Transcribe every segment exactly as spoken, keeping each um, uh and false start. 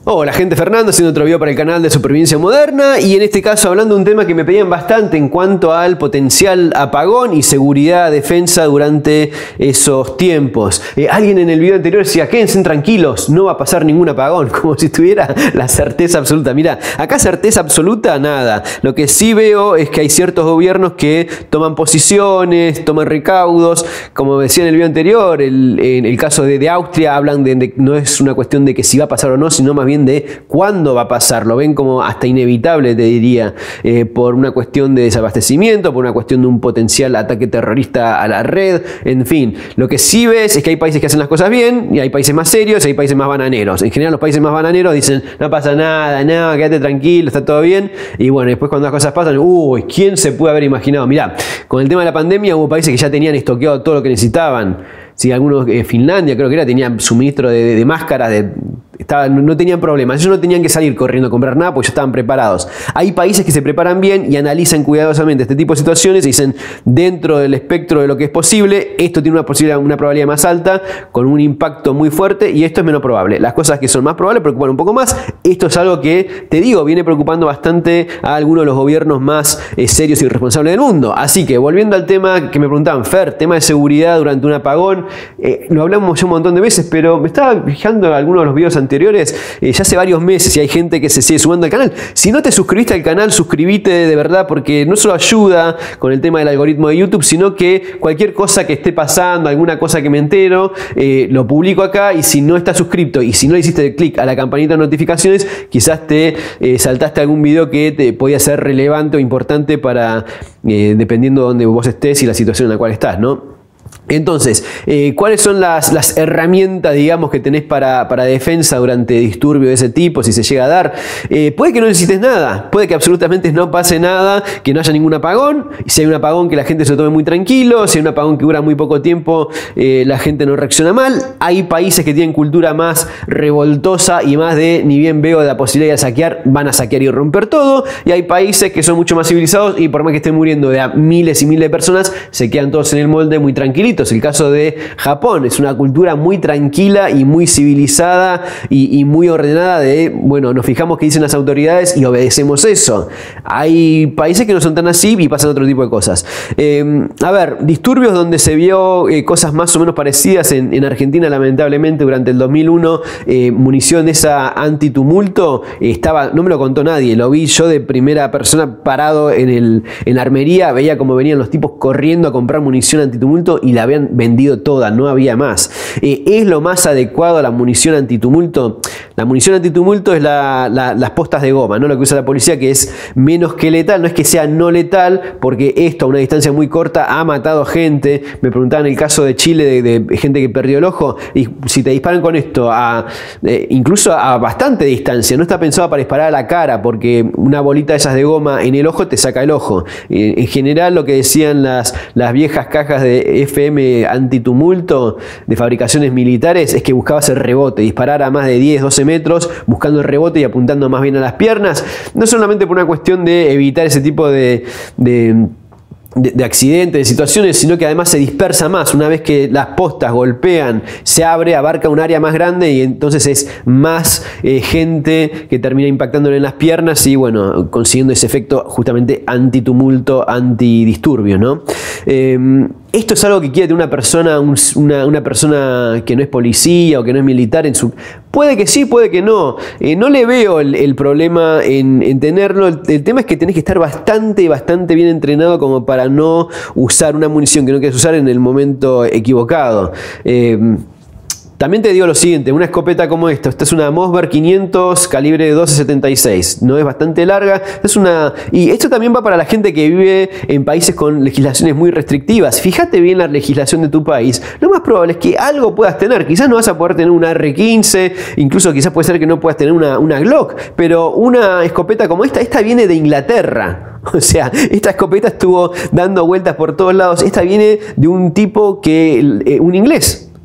Hola gente, Fernando, haciendo otro video para el canal de Supervivencia Moderna y en este caso hablando de un tema que me pedían bastante en cuanto al potencial apagón y seguridad, defensa durante esos tiempos. Eh, alguien en el video anterior decía, quédense tranquilos, no va a pasar ningún apagón, como si tuviera la certeza absoluta. Mirá, acá certeza absoluta, nada. Lo que sí veo es que hay ciertos gobiernos que toman posiciones, toman recaudos, como decía en el video anterior, el, en el caso de, de Austria hablan de, de, no es una cuestión de que si va a pasar o no, sino más bien de cuándo va a pasar. Lo ven como hasta inevitable, te diría, eh, por una cuestión de desabastecimiento, por una cuestión de un potencial ataque terrorista a la red, en fin. Lo que sí ves es que hay países que hacen las cosas bien y hay países más serios y hay países más bananeros. En general los países más bananeros dicen, no pasa nada, no, quédate tranquilo, está todo bien. Y bueno, después cuando las cosas pasan, uy, ¿quién se puede haber imaginado? Mirá, con el tema de la pandemia hubo países que ya tenían estoqueado todo lo que necesitaban. Sí, algunos, eh, Finlandia creo que era, tenía suministro de, de, de máscaras, de, estaban, no tenían problemas. Ellos no tenían que salir corriendo a comprar nada porque ya estaban preparados. Hay países que se preparan bien y analizan cuidadosamente este tipo de situaciones y dicen, dentro del espectro de lo que es posible, esto tiene una, posibilidad, una probabilidad más alta, con un impacto muy fuerte, y esto es menos probable. Las cosas que son más probables preocupan un poco más. Esto es algo que, te digo, viene preocupando bastante a algunos de los gobiernos más eh, serios y responsables del mundo. Así que, volviendo al tema que me preguntaban, Fer, tema de seguridad durante un apagón, Eh, lo hablamos ya un montón de veces, pero me estaba fijando en algunos de los videos anteriores, eh, ya hace varios meses, y hay gente que se sigue sumando al canal. Si no te suscribiste al canal, suscríbete de verdad, porque no solo ayuda con el tema del algoritmo de YouTube, sino que cualquier cosa que esté pasando, alguna cosa que me entero, eh, lo publico acá, y si no estás suscrito y si no le hiciste clic a la campanita de notificaciones, quizás te eh, saltaste algún video que te podía ser relevante o importante para, eh, dependiendo de donde vos estés y la situación en la cual estás, ¿no? Entonces, eh, ¿cuáles son las, las herramientas, digamos, que tenés para, para defensa durante disturbios de ese tipo, si se llega a dar? Eh, puede que no necesites nada, puede que absolutamente no pase nada, que no haya ningún apagón. Si hay un apagón, que la gente se lo tome muy tranquilo. Si hay un apagón que dura muy poco tiempo, eh, la gente no reacciona mal. Hay países que tienen cultura más revoltosa y más de, ni bien veo la posibilidad de saquear, van a saquear y romper todo. Y hay países que son mucho más civilizados y por más que estén muriendo de a miles y miles de personas, se quedan todos en el molde muy tranquilitos. El caso de Japón es una cultura muy tranquila y muy civilizada y, y muy ordenada de, bueno, nos fijamos qué dicen las autoridades y obedecemos eso. Hay países que no son tan así y pasan otro tipo de cosas. Eh, a ver, disturbios donde se vio eh, cosas más o menos parecidas en, en Argentina, lamentablemente, durante el dos mil uno, eh, munición de esa antitumulto, eh, estaba, no me lo contó nadie, lo vi yo de primera persona parado en, el, en la armería, veía como venían los tipos corriendo a comprar munición antitumulto y la habían vendido toda, no había más. Eh, ¿Es lo más adecuado a la munición antitumulto? La munición antitumulto es la, la, las postas de goma, ¿no? Lo que usa la policía, que es menos que letal. No es que sea no letal, porque esto a una distancia muy corta ha matado gente. Me preguntaban el caso de Chile, de, de gente que perdió el ojo, y si te disparan con esto, a, eh, incluso a bastante distancia, no está pensado para disparar a la cara, porque una bolita de esas de goma en el ojo te saca el ojo. Eh, en general, lo que decían las, las viejas cajas de F M antitumulto de fabricaciones militares es que buscabas el rebote, disparar a más de diez, doce metros buscando el rebote y apuntando más bien a las piernas, no solamente por una cuestión de evitar ese tipo de, de De, de accidentes, de situaciones, sino que además se dispersa más. Una vez que las postas golpean, se abre, abarca un área más grande y entonces es más eh, gente que termina impactándole en las piernas y bueno, consiguiendo ese efecto justamente antitumulto, antidisturbio, ¿no? Eh, esto es algo que quiere tener una persona, un, una, una persona que no es policía o que no es militar en su... Puede que sí, puede que no. Eh, no le veo el, el problema en, en tenerlo. El, el tema es que tenés que estar bastante, bastante bien entrenado como para no usar una munición que no quieres usar en el momento equivocado. Eh, También te digo lo siguiente, una escopeta como esta, esta es una Mossberg quinientos calibre doce setenta y seis, no es bastante larga, es una, y esto también va para la gente que vive en países con legislaciones muy restrictivas. Fíjate bien la legislación de tu país, lo más probable es que algo puedas tener, quizás no vas a poder tener una R quince, incluso quizás puede ser que no puedas tener una, una Glock, pero una escopeta como esta, esta viene de Inglaterra. O sea, esta escopeta estuvo dando vueltas por todos lados, esta viene de un tipo que, un inglés.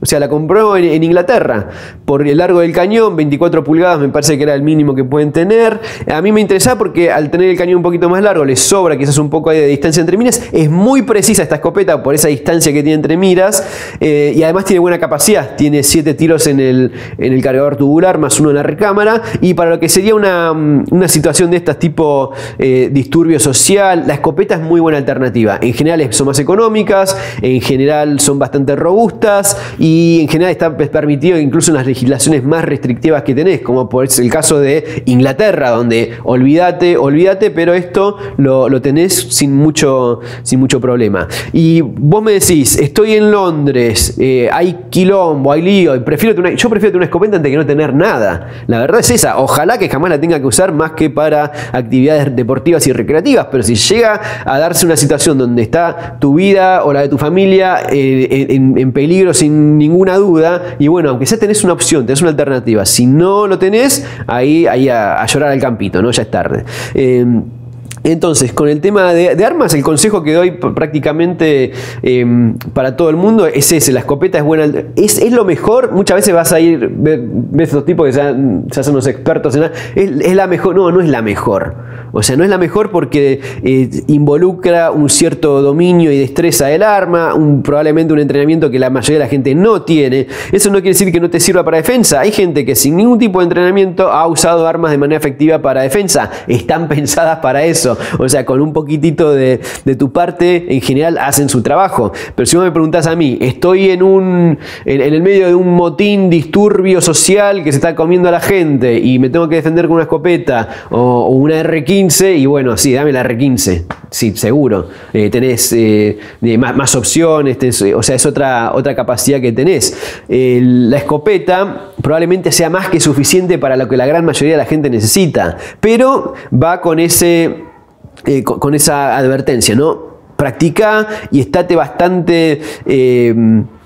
O sea, la compró en, en Inglaterra por el largo del cañón, veinticuatro pulgadas me parece que era el mínimo que pueden tener. A mí me interesaba porque al tener el cañón un poquito más largo, le sobra quizás un poco ahí de distancia entre miras. Es muy precisa esta escopeta por esa distancia que tiene entre miras, eh, y además tiene buena capacidad. Tiene siete tiros en el, en el cargador tubular, más uno en la recámara, y para lo que sería una, una situación de estas tipo eh, disturbio social, la escopeta es muy buena alternativa. En general son más económicas, en general son bastante robustas, y Y en general está permitido incluso en las legislaciones más restrictivas que tenés, como por el caso de Inglaterra, donde olvídate, olvídate, pero esto lo, lo tenés sin mucho, sin mucho problema. Y vos me decís, estoy en Londres, eh, hay quilombo, hay lío, y prefiero una, yo prefiero tener una escopeta antes que no tener nada. La verdad es esa, ojalá que jamás la tenga que usar más que para actividades deportivas y recreativas, pero si llega a darse una situación donde está tu vida o la de tu familia eh, en, en peligro sin ninguna duda, y bueno, aunque sea tenés una opción, tenés una alternativa, si no lo tenés, ahí, ahí a, a llorar al campito, ¿no? Ya es tarde. Eh, Entonces, con el tema de, de armas, el consejo que doy prácticamente eh, para todo el mundo es ese: la escopeta es buena, es, es lo mejor. Muchas veces vas a ir, ves estos tipos que se, se hacen unos expertos en nada, es, es la mejor, no, no es la mejor. O sea, no es la mejor porque eh, involucra un cierto dominio y destreza del arma, un, probablemente un entrenamiento que la mayoría de la gente no tiene. Eso no quiere decir que no te sirva para defensa. Hay gente que sin ningún tipo de entrenamiento ha usado armas de manera efectiva para defensa. Están pensadas para eso. O sea, con un poquitito de, de tu parte, en general hacen su trabajo. Pero si vos me preguntás a mí, estoy en, un, en, en el medio de un motín, disturbio social que se está comiendo a la gente y me tengo que defender con una escopeta o, o una erre quince, y bueno, sí, dame la erre quince, sí, seguro. Eh, tenés eh, más, más opciones, tenés, o sea, es otra, otra capacidad que tenés. Eh, la escopeta probablemente sea más que suficiente para lo que la gran mayoría de la gente necesita, pero va con ese... Eh, con, con esa advertencia, ¿no? Practica y estate bastante eh,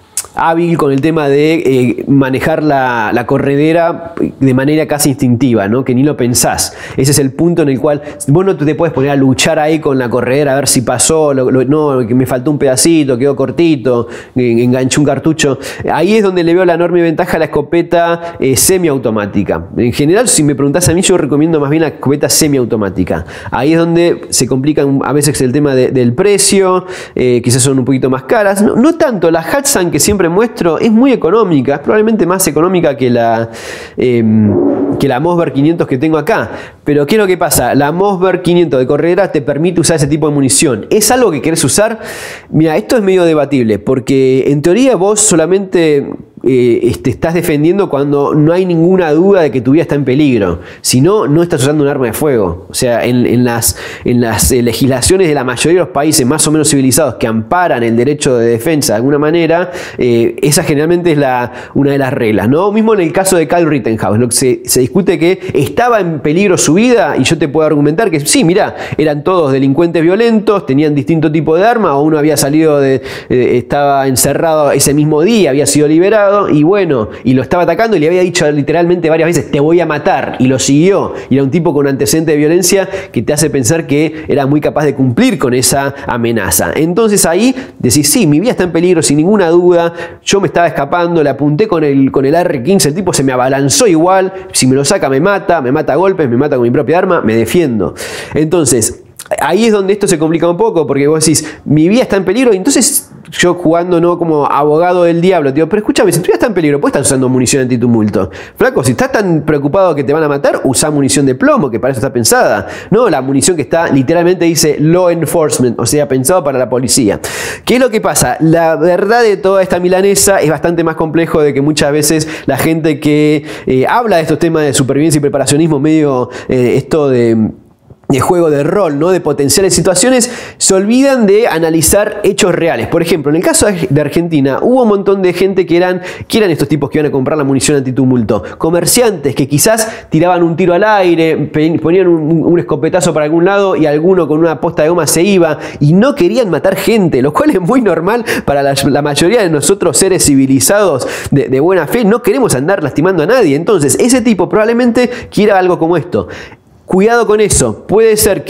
hábil con el tema de eh, manejar la, la corredera de manera casi instintiva, ¿no? Que ni lo pensás. Ese es el punto en el cual vos no te puedes poner a luchar ahí con la corredera a ver si pasó, lo, lo, no, que me faltó un pedacito, quedó cortito, enganché un cartucho. Ahí es donde le veo la enorme ventaja a la escopeta eh, semiautomática. En general, si me preguntás a mí, yo recomiendo más bien la escopeta semiautomática. Ahí es donde se complica a veces el tema de, del precio, eh, quizás son un poquito más caras. No, no tanto, la Hatsan que siempre muestro es muy económica, es probablemente más económica que la eh, que la Mossberg quinientos que tengo acá. Pero ¿qué es lo que pasa? La Mossberg quinientos de corredera te permite usar ese tipo de munición. ¿Es algo que querés usar? Mira, esto es medio debatible, porque en teoría vos solamente eh, te estás defendiendo cuando no hay ninguna duda de que tu vida está en peligro. Si no, no estás usando un arma de fuego. O sea, en, en las, en las eh, legislaciones de la mayoría de los países más o menos civilizados que amparan el derecho de defensa de alguna manera, eh, esa generalmente es la, una de las reglas, ¿no? Mismo en el caso de Kyle Rittenhouse, lo que se, se discute que estaba en peligro su vida, y yo te puedo argumentar que sí, mirá, eran todos delincuentes violentos, tenían distinto tipo de arma, o uno había salido de, eh, estaba encerrado ese mismo día, había sido liberado, y bueno, y lo estaba atacando y le había dicho literalmente varias veces, te voy a matar, y lo siguió, y era un tipo con antecedente de violencia que te hace pensar que era muy capaz de cumplir con esa amenaza. Entonces ahí decís, sí, mi vida está en peligro sin ninguna duda, yo me estaba escapando, le apunté con el, con el erre quince, el tipo se me abalanzó igual, si me lo saca me mata, me mata a golpes, me mata con mi propia arma, me defiendo. Entonces, ahí es donde esto se complica un poco, porque vos decís, mi vida está en peligro, y entonces yo jugando no como abogado del diablo, digo, pero escúchame, si tu vida está en peligro, pues estás usando munición antitumulto. Flaco, si estás tan preocupado que te van a matar, usa munición de plomo, que para eso está pensada. No, la munición que está, literalmente dice law enforcement, o sea, pensado para la policía. ¿Qué es lo que pasa? La verdad de toda esta milanesa es bastante más complejo de que muchas veces la gente que eh, habla de estos temas de supervivencia y preparacionismo, medio eh, esto de... de juego de rol, ¿no? De potenciales situaciones, se olvidan de analizar hechos reales. Por ejemplo, en el caso de Argentina, hubo un montón de gente que eran, que eran estos tipos que iban a comprar la munición antitumulto. Comerciantes que quizás tiraban un tiro al aire, ponían un, un escopetazo para algún lado y alguno con una posta de goma se iba, y no querían matar gente, lo cual es muy normal para la, la mayoría de nosotros seres civilizados de, de buena fe. No queremos andar lastimando a nadie. Entonces, ese tipo probablemente quiera algo como esto. Cuidado con eso, puede ser que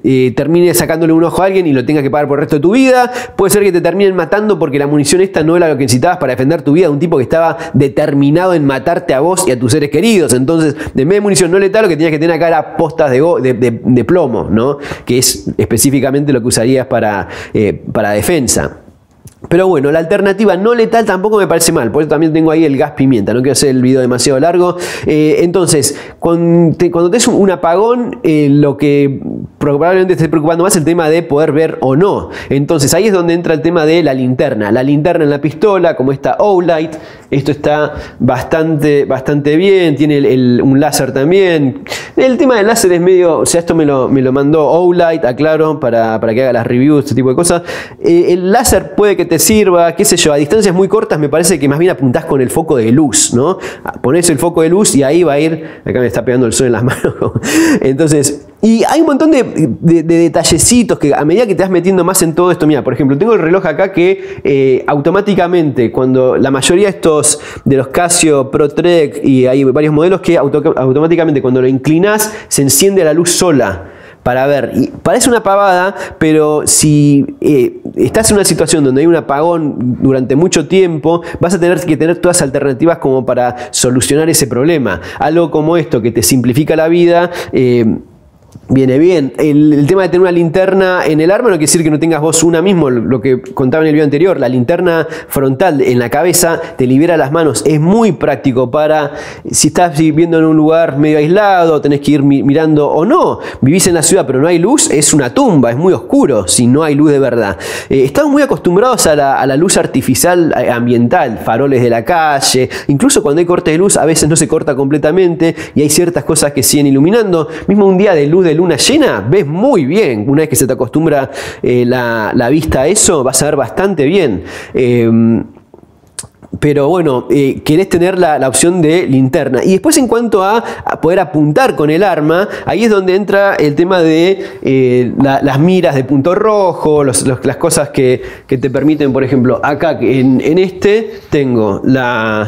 eh, termine sacándole un ojo a alguien y lo tengas que pagar por el resto de tu vida. Puede ser que te terminen matando porque la munición esta no era lo que necesitabas para defender tu vida, de un tipo que estaba determinado en matarte a vos y a tus seres queridos. Entonces, en vez de munición no letal, lo que tenías que tener acá era postas de, de, de, de plomo, ¿no? Que es específicamente lo que usarías para, eh, para defensa. Pero bueno, la alternativa no letal tampoco me parece mal, por eso también tengo ahí el gas pimienta, no quiero hacer el video demasiado largo. Eh, entonces, cuando te, cuando te es un, un apagón, eh, lo que probablemente te esté preocupando más es el tema de poder ver o no. Entonces ahí es donde entra el tema de la linterna. La linterna en la pistola, como esta Owlite, esto está bastante, bastante bien, tiene el, el, un láser también. El tema del láser es medio, o sea, esto me lo, me lo mandó Owlite, aclaro, para, para que haga las reviews, este tipo de cosas. Eh, el láser puede que te sirva, qué sé yo, a distancias muy cortas me parece que más bien apuntás con el foco de luz, ¿no? Ponés el foco de luz y ahí va a ir, acá me está pegando el sol en las manos. Entonces, y hay un montón de, de, de detallecitos que a medida que te vas metiendo más en todo esto, mira, por ejemplo, tengo el reloj acá que eh, automáticamente, cuando la mayoría de estos, de los Casio ProTrek, y hay varios modelos que auto, automáticamente cuando lo inclinás se enciende la luz sola. Para ver, y parece una pavada, pero si eh, estás en una situación donde hay un apagón durante mucho tiempo, vas a tener que tener todas alternativas como para solucionar ese problema. Algo como esto que te simplifica la vida, eh, viene bien. El, el tema de tener una linterna en el arma no quiere decir que no tengas vos una mismo, lo que contaba en el video anterior. La linterna frontal en la cabeza te libera las manos. Es muy práctico para si estás viviendo en un lugar medio aislado, tenés que ir mirando o no. Vivís en la ciudad pero no hay luz, es una tumba, es muy oscuro si no hay luz de verdad. Eh, estamos muy acostumbrados a la, a la luz artificial ambiental, faroles de la calle. Incluso cuando hay cortes de luz a veces no se corta completamente y hay ciertas cosas que siguen iluminando. Mismo un día de luz de luna llena, ves muy bien. Una vez que se te acostumbra eh, la, la vista a eso, vas a ver bastante bien. Eh, Pero bueno, eh, querés tener la, la opción de linterna. Y después en cuanto a, a poder apuntar con el arma, ahí es donde entra el tema de eh, la, las miras de punto rojo, los, los, las cosas que, que te permiten, por ejemplo, acá en, en este tengo la,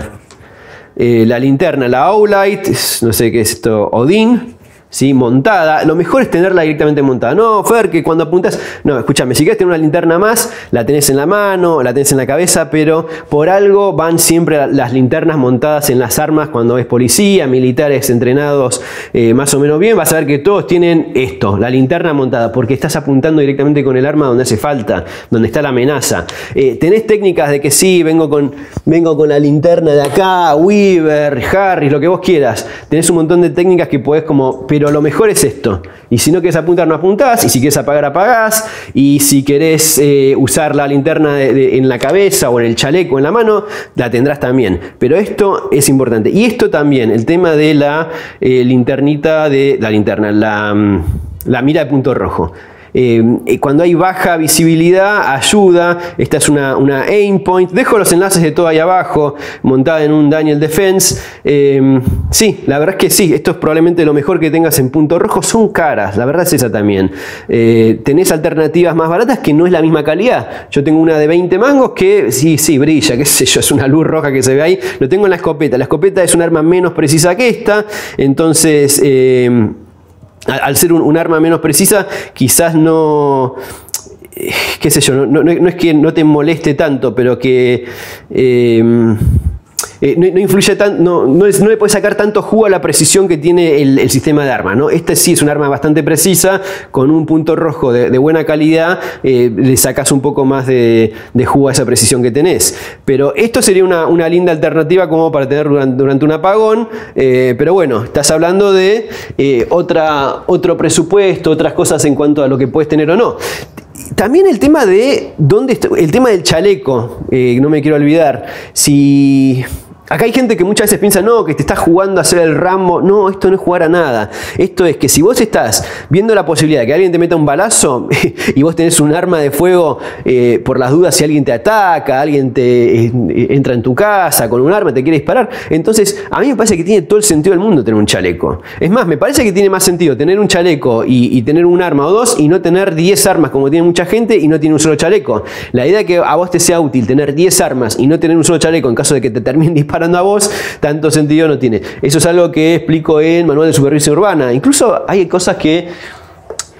eh, la linterna, la Owlite, no sé qué es esto, Odin. ¿Sí? Montada, lo mejor es tenerla directamente montada. No, Fer, que cuando apuntas, no, escúchame, si quieres tener una linterna más, la tenés en la mano, la tenés en la cabeza, pero por algo van siempre las linternas montadas en las armas cuando ves policía, militares entrenados eh, más o menos bien, vas a ver que todos tienen esto, la linterna montada, porque estás apuntando directamente con el arma donde hace falta, donde está la amenaza. Eh, tenés técnicas de que sí, vengo con, vengo con la linterna de acá, Weaver, Harris, lo que vos quieras. Tenés un montón de técnicas que podés como, pero lo mejor es esto. Y si no querés apuntar, no apuntás. Y si querés apagar, apagás. Y si querés eh, usar la linterna de, de, en la cabeza o en el chaleco, en la mano, la tendrás también. Pero esto es importante. Y esto también, el tema de la eh, linternita de la linterna, la, la mira de punto rojo. Eh, cuando hay baja visibilidad ayuda. Esta es una, una aim point. Dejo los enlaces de todo ahí abajo, montada en un Daniel Defense. Eh, sí, la verdad es que sí, esto es probablemente lo mejor que tengas en punto rojo. Son caras, la verdad es esa también. Eh, tenés alternativas más baratas que no es la misma calidad. Yo tengo una de veinte mangos que sí, sí, brilla, qué sé yo, es una luz roja que se ve ahí. Lo tengo en la escopeta. La escopeta es un arma menos precisa que esta, entonces eh, al ser un, un arma menos precisa, quizás no, qué sé yo, no, no, no es que no te moleste tanto, pero que eh, eh, no, no influye tanto, no, no, es, no le puedes sacar tanto jugo a la precisión que tiene el, el sistema de arma, ¿no? Este sí es un arma bastante precisa, con un punto rojo de, de buena calidad, eh, le sacas un poco más de, de jugo a esa precisión que tenés. Pero esto sería una, una linda alternativa como para tener durante, durante un apagón, eh, pero bueno, estás hablando de eh, otra, otro presupuesto, otras cosas en cuanto a lo que puedes tener o no. También el tema de dónde está, el tema del chaleco, eh, no me quiero olvidar. Si acá hay gente que muchas veces piensa, no, que te estás jugando a hacer el Rambo. No, esto no es jugar a nada. Esto es que si vos estás viendo la posibilidad de que alguien te meta un balazo y vos tenés un arma de fuego eh, por las dudas si alguien te ataca, alguien te eh, entra en tu casa con un arma, te quiere disparar, entonces a mí me parece que tiene todo el sentido del mundo tener un chaleco. Es más, me parece que tiene más sentido tener un chaleco y, y tener un arma o dos y no tener diez armas como tiene mucha gente y no tiene un solo chaleco. La idea de que a vos te sea útil tener diez armas y no tener un solo chaleco en caso de que te terminen disparando a vos, tanto sentido no tiene. Eso es algo que explico en Manual de Supervivencia Urbana. Incluso hay cosas que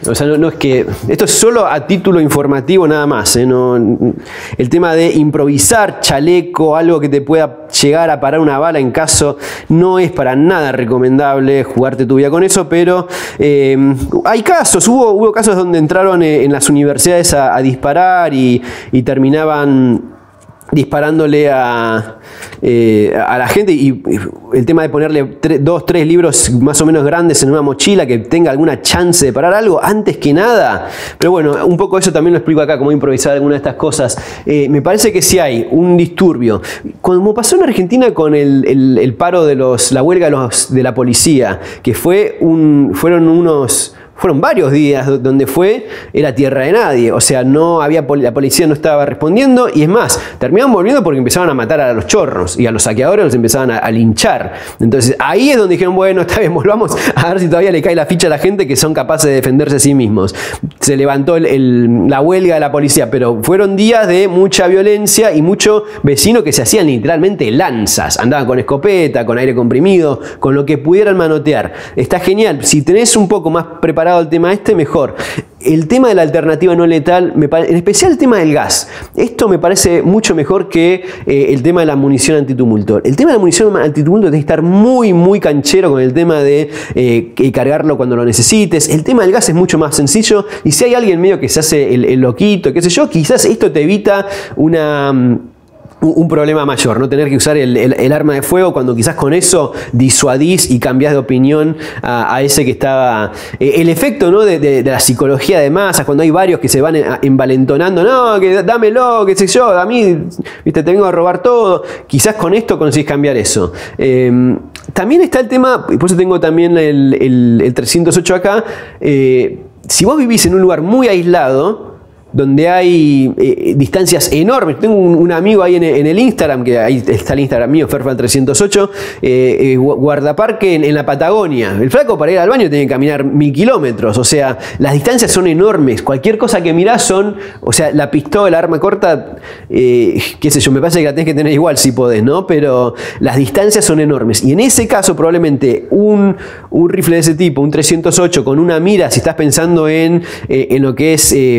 O sea, no, no es que... Esto es solo a título informativo nada más. ¿eh? No, el tema de improvisar chaleco, algo que te pueda llegar a parar una bala en caso, no es para nada recomendable jugarte tu vida con eso, pero eh, hay casos, hubo, hubo casos donde entraron en las universidades a, a disparar y, y terminaban disparándole a, eh, a la gente, y el tema de ponerle tres, dos, tres libros más o menos grandes en una mochila que tenga alguna chance de parar algo, antes que nada. Pero bueno, un poco eso también lo explico acá, cómo improvisar alguna de estas cosas. Eh, me parece que si hay un disturbio, como pasó en Argentina con el, el, el paro de los, la huelga de, los, de la policía, que fue un, fueron unos... Fueron varios días donde fue, era tierra de nadie, o sea, no había, la policía no estaba respondiendo, y es más, terminaban volviendo porque empezaban a matar a los chorros, y a los saqueadores los empezaban a, a linchar. Entonces ahí es donde dijeron, bueno, está bien, volvamos a ver si todavía le cae la ficha a la gente que son capaces de defenderse a sí mismos. Se levantó el, el, la huelga de la policía, pero fueron días de mucha violencia y muchos vecinos que se hacían literalmente lanzas, andaban con escopeta, con aire comprimido, con lo que pudieran manotear. Está genial, si tenés un poco más preparado el tema este, mejor. El tema de la alternativa no letal, me en especial el tema del gas, esto me parece mucho mejor que eh, el tema de la munición antitumulto. El tema de la munición antitumulto tiene que estar muy, muy canchero con el tema de eh, cargarlo cuando lo necesites. El tema del gas es mucho más sencillo, y si hay alguien medio que se hace el, el loquito, qué sé yo, quizás esto te evita una... un problema mayor, no tener que usar el, el, el arma de fuego, cuando quizás con eso disuadís y cambiás de opinión a, a ese que estaba... Eh, el efecto, ¿no? de, de, de la psicología de masas, cuando hay varios que se van envalentonando, no, que dámelo, qué sé yo, a mí, viste, te vengo a robar todo. Quizás con esto conseguís cambiar eso. Eh, también está el tema, por eso tengo también el, el, el trescientos ocho acá, eh, si vos vivís en un lugar muy aislado, donde hay eh, distancias enormes. Tengo un, un amigo ahí en, en el Instagram, que ahí está el Instagram mío, Ferfan trescientos ocho, eh, eh, guardaparque en, en la Patagonia. El flaco para ir al baño tiene que caminar mil kilómetros, o sea, las distancias son enormes. Cualquier cosa que mirás son, o sea, la pistola, la arma corta, eh, qué sé yo, me parece que la tenés que tener igual si podés, ¿no? Pero las distancias son enormes. Y en ese caso, probablemente un, un rifle de ese tipo, un trescientos ocho con una mira, si estás pensando en, eh, en lo que es... Eh,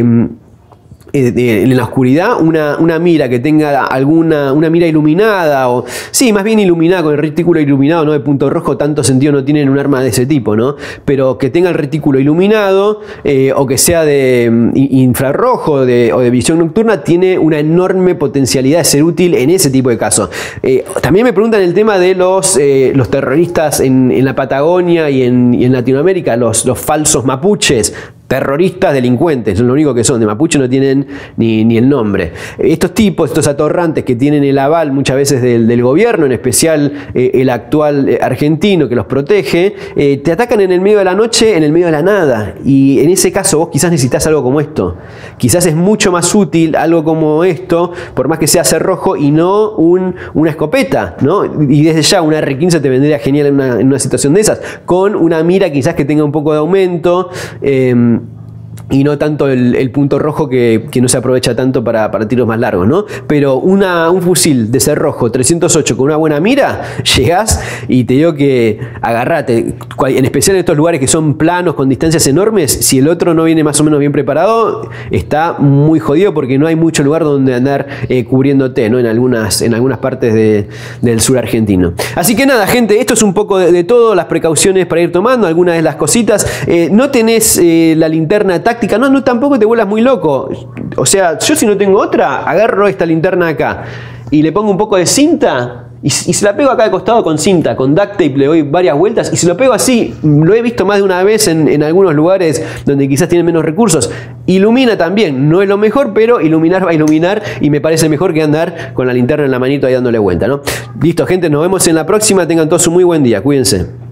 en la oscuridad, una, una mira que tenga alguna una mira iluminada, o sí, más bien iluminada, con el retículo iluminado, no de punto rojo, tanto sentido no tiene en un arma de ese tipo, ¿no? Pero que tenga el retículo iluminado, eh, o que sea de um, infrarrojo de, o de visión nocturna, tiene una enorme potencialidad de ser útil en ese tipo de casos. Eh, también me preguntan el tema de los, eh, los terroristas en, en la Patagonia y en, y en Latinoamérica, los, los falsos mapuches. Terroristas delincuentes, lo único que son, de mapuche no tienen ni, ni el nombre. Estos tipos, estos atorrantes que tienen el aval muchas veces del, del gobierno, en especial eh, el actual eh, argentino que los protege, eh, te atacan en el medio de la noche, en el medio de la nada. Y en ese caso vos quizás necesitas algo como esto. Quizás es mucho más útil algo como esto, por más que sea cerrojo y no un, una escopeta, ¿no? Y desde ya una R quince te vendría genial en una, en una situación de esas, con una mira quizás que tenga un poco de aumento, eh, y no tanto el, el punto rojo que, que no se aprovecha tanto para, para tiros más largos, ¿no? Pero una, un fusil de cerrojo trescientos ocho con una buena mira, llegás y te digo que agarrate, en especial en estos lugares que son planos con distancias enormes, si el otro no viene más o menos bien preparado, está muy jodido porque no hay mucho lugar donde andar eh, cubriéndote, ¿no? En algunas, en algunas partes de, del sur argentino. Así que nada, gente, esto es un poco de, de todo, las precauciones para ir tomando, algunas de las cositas. Eh, no tenés eh, la linterna táctica, no, no, tampoco te vuelas muy loco. O sea, yo si no tengo otra, agarro esta linterna acá y le pongo un poco de cinta y, y se la pego acá de costado con cinta, con duct tape, le doy varias vueltas y se lo pego así. Lo he visto más de una vez en, en algunos lugares donde quizás tienen menos recursos. Ilumina también, no es lo mejor, pero iluminar va a iluminar y me parece mejor que andar con la linterna en la manito ahí dándole vuelta, ¿no? Listo, gente, nos vemos en la próxima. Tengan todos un muy buen día, cuídense.